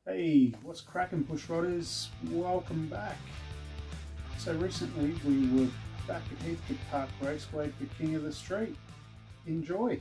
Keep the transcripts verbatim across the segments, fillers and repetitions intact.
Hey, what's cracking, Bushrodders? Welcome back. So recently we were back at Heathcote Park Raceway for King of the Street. Enjoy.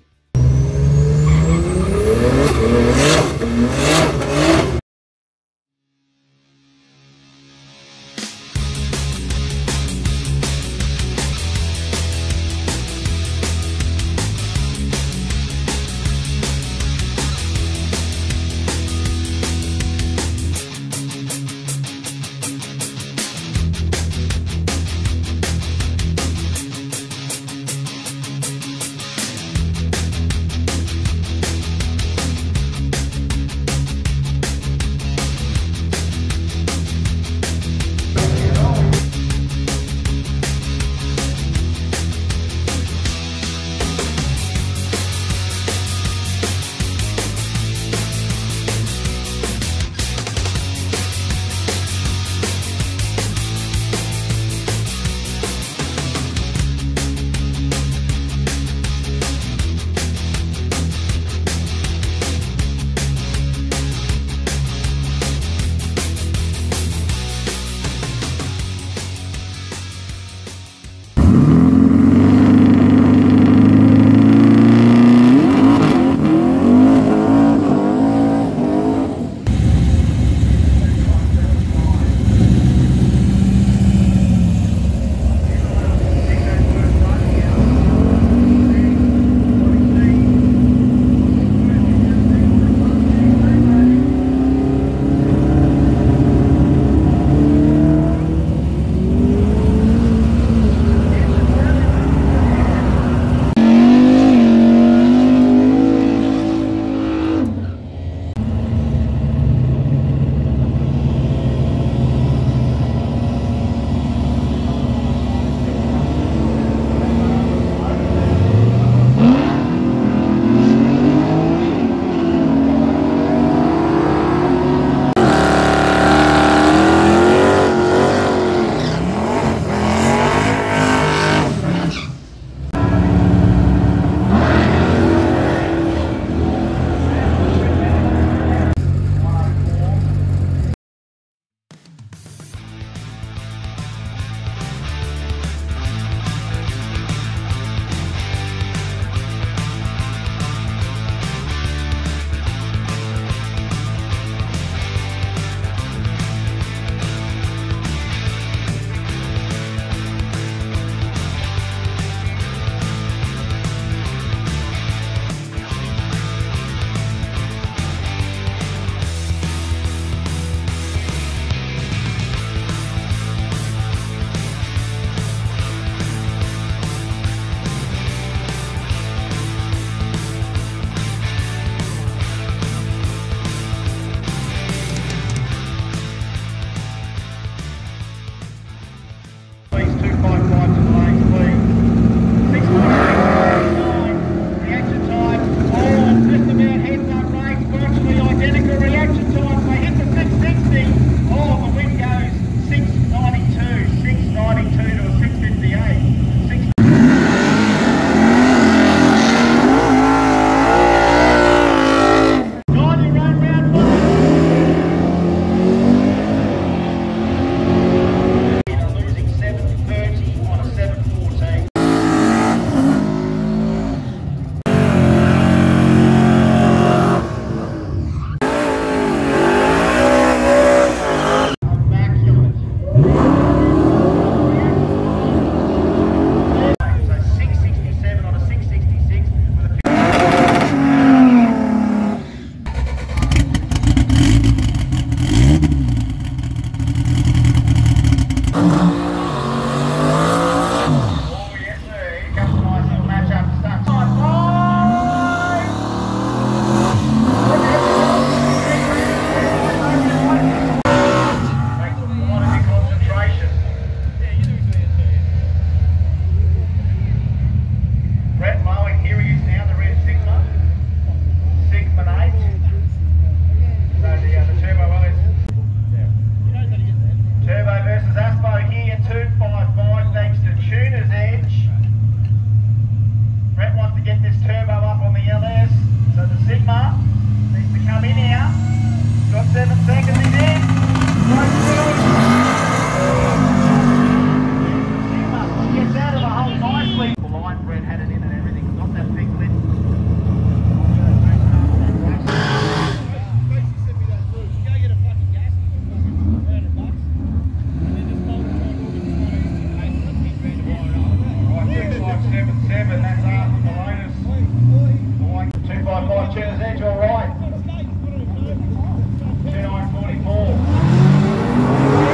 seven seconds, he's in. Right through. Gets out of the hole nicely. The line, Brett had it in and everything. Got that big lid. Seven, that's Arthur Malonis. Two by five, Cheddars Edge, all right. Two nine forty-four.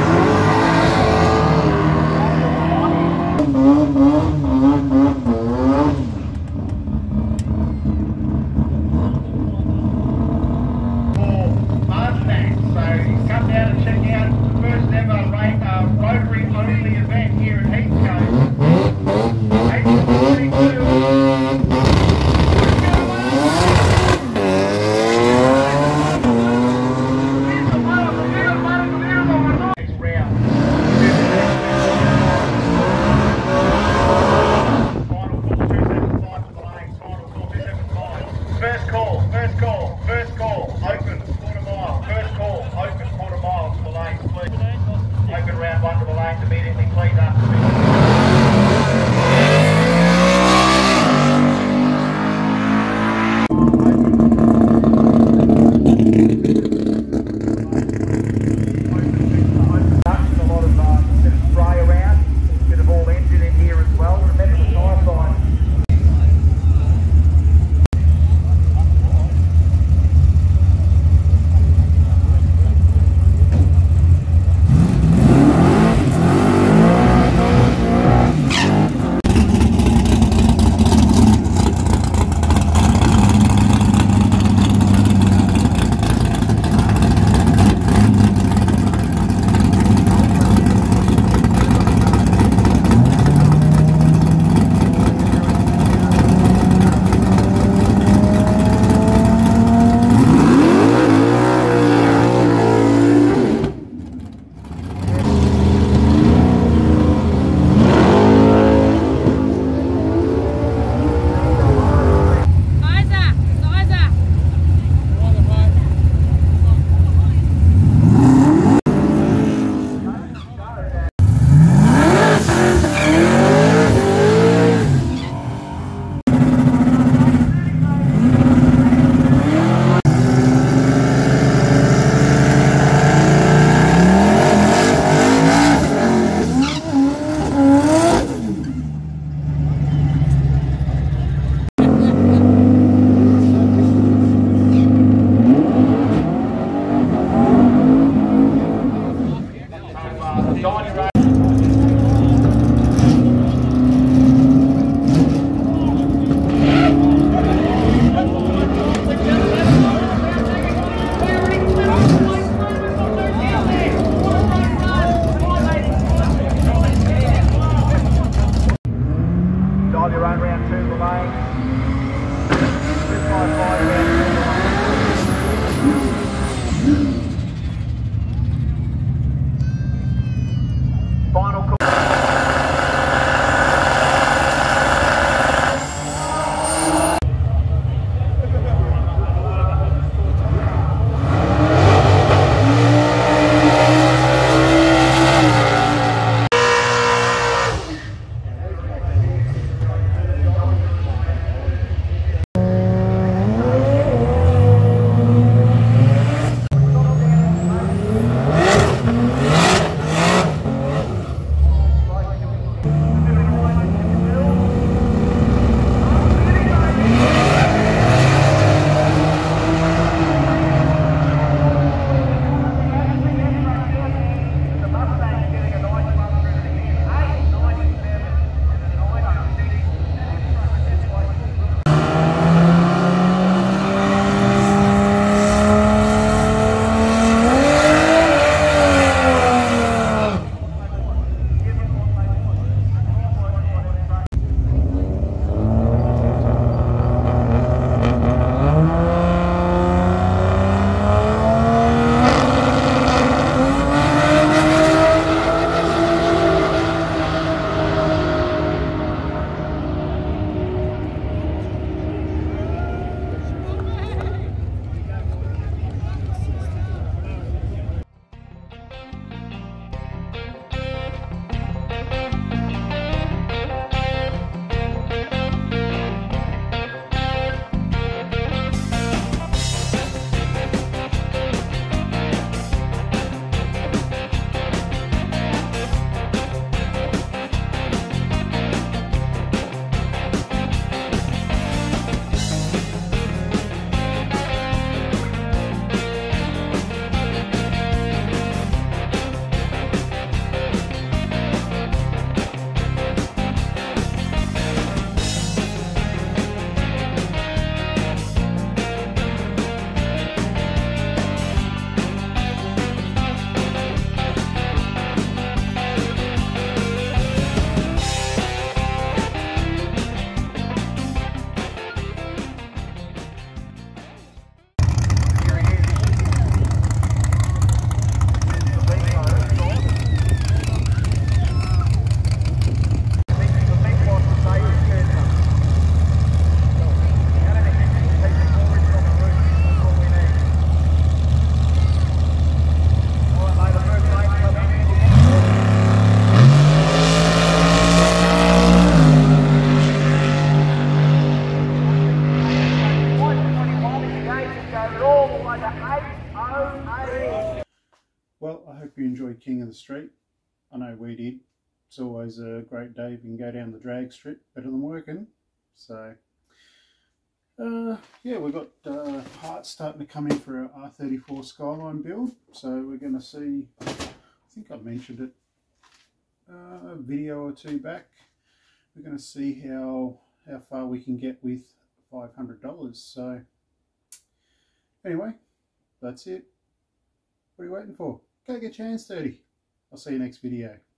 well, I hope you enjoyed King of the Street. I know we did. It's always a great day if you can go down the drag strip, better than working. So, uh, yeah, we've got uh, parts starting to come in for our R thirty-four Skyline build. So we're going to see, I think I mentioned it uh, a video or two back. We're going to see how, how far we can get with five hundred dollars. So, anyway, that's it. What are you waiting for? Go get your hands dirty. I'll see you next video.